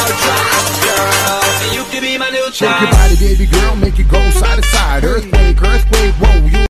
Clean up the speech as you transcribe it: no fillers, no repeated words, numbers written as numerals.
drop, girl. And you can be my new child. Shake your body, baby girl, make it go side to side.